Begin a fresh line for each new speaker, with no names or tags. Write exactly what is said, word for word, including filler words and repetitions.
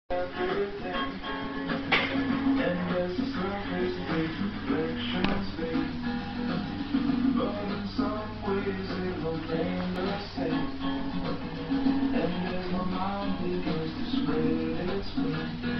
everything, and as the surface takes reflections fade, but in some ways it will remain the same. And as my mind begins to spread its wings,